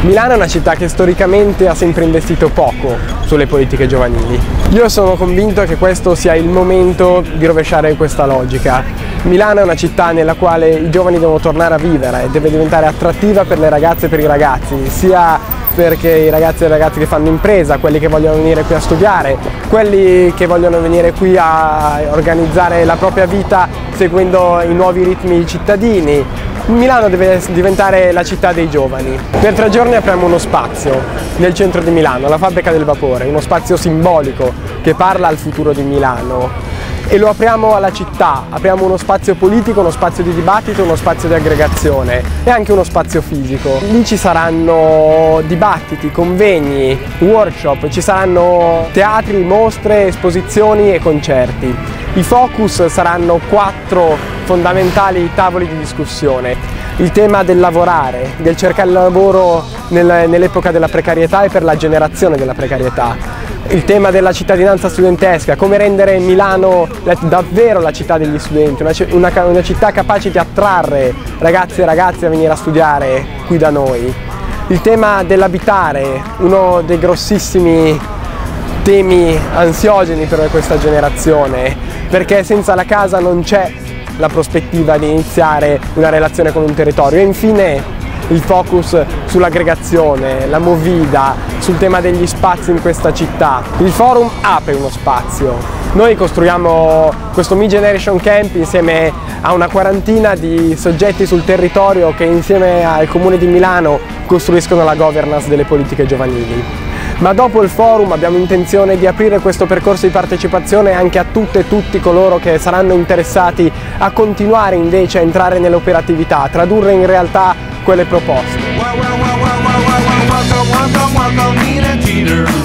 Milano è una città che storicamente ha sempre investito poco sulle politiche giovanili. Io sono convinto che questo sia il momento di rovesciare questa logica. Milano è una città nella quale i giovani devono tornare a vivere e deve diventare attrattiva per le ragazze e per i ragazzi, sia perché i ragazzi e le ragazze che fanno impresa, quelli che vogliono venire qui a studiare, quelli che vogliono venire qui a organizzare la propria vita seguendo i nuovi ritmi cittadini. Milano deve diventare la città dei giovani. Per 3 giorni apriamo uno spazio nel centro di Milano, la Fabbrica del Vapore, uno spazio simbolico che parla al futuro di Milano. E lo apriamo alla città, apriamo uno spazio politico, uno spazio di dibattito, uno spazio di aggregazione e anche uno spazio fisico. Lì ci saranno dibattiti, convegni, workshop, ci saranno teatri, mostre, esposizioni e concerti. I focus saranno 4 fondamentali tavoli di discussione. Il tema del lavorare, del cercare lavoro nell'epoca della precarietà e per la generazione della precarietà. Il tema della cittadinanza studentesca, come rendere Milano davvero la città degli studenti, una città capace di attrarre ragazzi e ragazze a venire a studiare qui da noi. Il tema dell'abitare, uno dei grossissimi temi ansiogeni per questa generazione, perché senza la casa non c'è la prospettiva di iniziare una relazione con un territorio. E infine il focus sull'aggregazione, la movida, sul tema degli spazi in questa città. Il forum apre uno spazio. Noi costruiamo questo Mid Generation Camp insieme a una quarantina di soggetti sul territorio che insieme al Comune di Milano costruiscono la governance delle politiche giovanili. Ma dopo il forum abbiamo intenzione di aprire questo percorso di partecipazione anche a tutte e tutti coloro che saranno interessati a continuare invece a entrare nell'operatività, a tradurre in realtà quelle proposte.